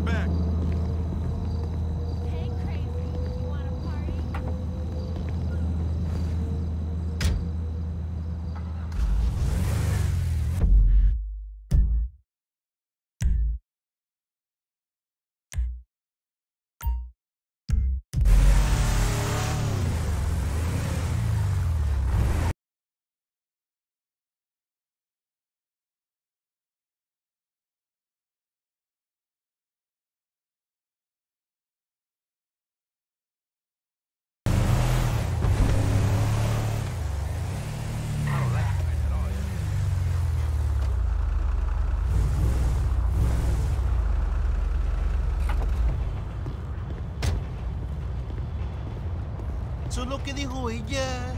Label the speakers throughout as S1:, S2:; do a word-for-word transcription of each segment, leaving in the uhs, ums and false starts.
S1: I'm back.
S2: Hey, crazy. You wanna party?
S3: Eso es lo que dijo ella.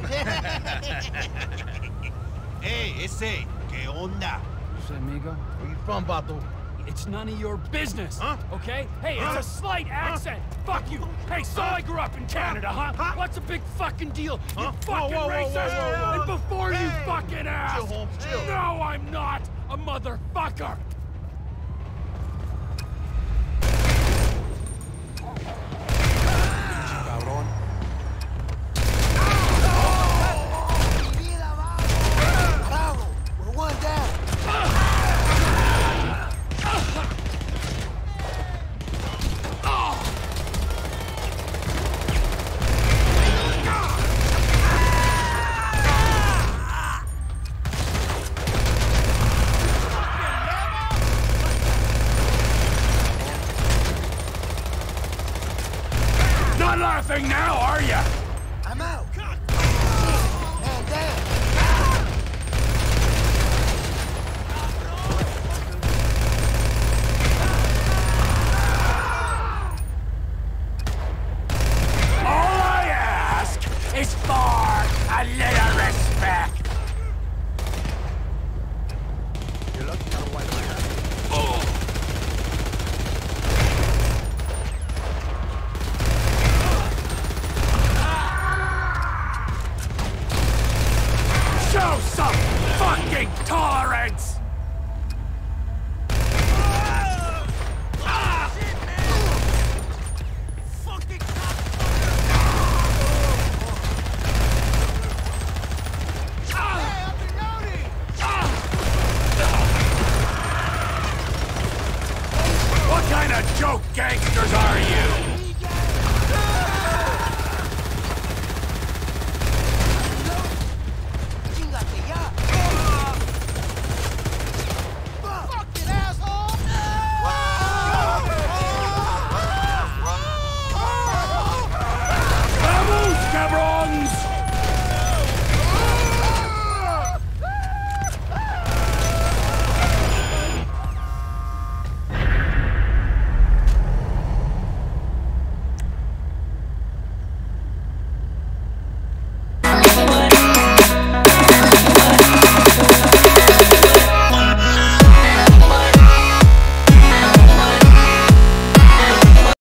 S3: Hey, ese, ¿qué onda?
S4: Say, amigo?
S1: Where you from, Bato?
S4: It's none of your business,
S1: huh?
S4: okay? Hey,
S1: huh?
S4: it's a slight accent. Huh? Fuck you. Hey, so I grew up in Canada, huh? huh? What's a big fucking deal? You
S1: huh?
S4: fucking
S1: whoa, whoa,
S4: racist!
S1: whoa, whoa, whoa.
S4: And before
S1: hey.
S4: you fucking ask,
S1: chill, Holmes, chill.
S4: No, I'm not a motherfucker. Not laughing now, are ya?
S3: I'm out. Man down.
S4: All I ask is for a little respect.
S1: You're lucky not a white man.
S4: Oh. Show some fucking tolerance!